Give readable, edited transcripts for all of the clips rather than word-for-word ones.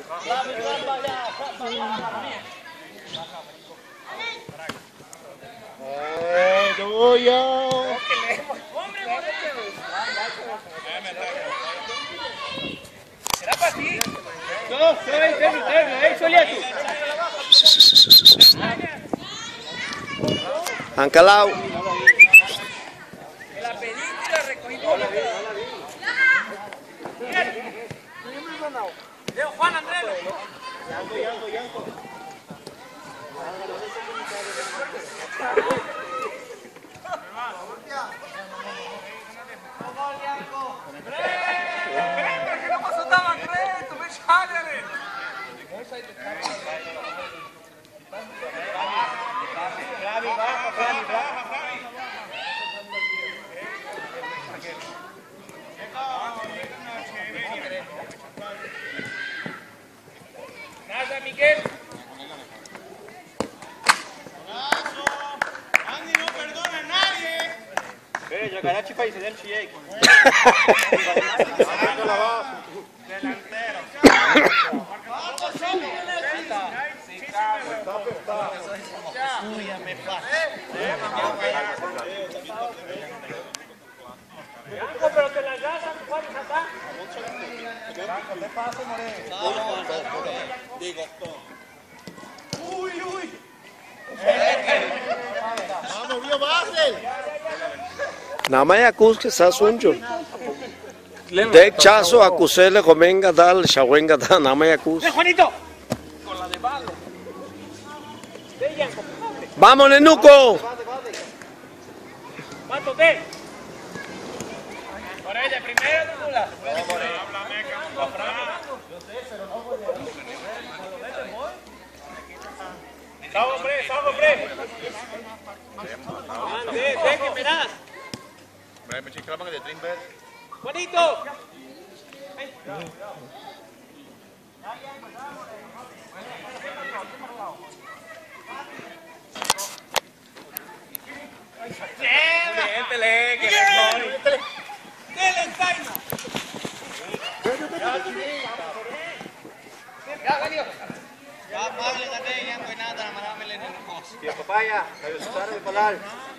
¿Será para ti? No, Soleto. Han calado. La pedí y la recogí por la vida. Leo Juan Andrés. Nada, Miguel. Andy no perdona a nadie. Ya carachi para ir del Chile. Delantero. Pero te la ganan, Juan Santá. ¿Qué pasa, Moreno? Digo. Vamos, vio Basel. Nama ya kus que sa sunjo. Dek chaso akusele comenga dal shawenga da nama ya kus. Juanito. Con la de balo. Vamos, Nenuco. Mato, te. Por ella, primero, Nula. Salvo, hombre. Ande, que verás. Me chiclaban de Trimber. Juanito. Pele, que Tía papaya, kayo sa sarang palal.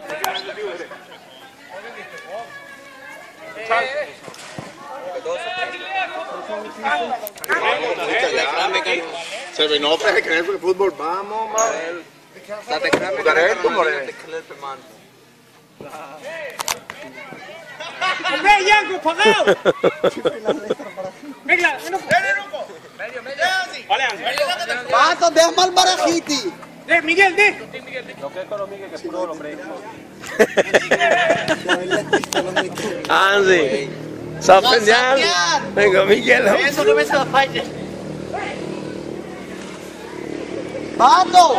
Se vino para creer el fútbol, vamos, mal. Jugaré como ¡Hombre, Yanko, pagado! Venga, medio. Pato, deja mal barajiti. Miguel, de. Lo que es con los Miguel que puro, hombre. Anzi. Sapeñal. Venga, Miguel. Eso no me se la falla. Pato.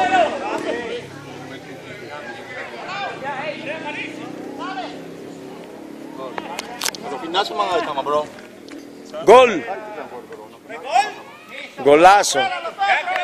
Los gimnasios van a estar, bro. Gol. Golazo. ¡Gol!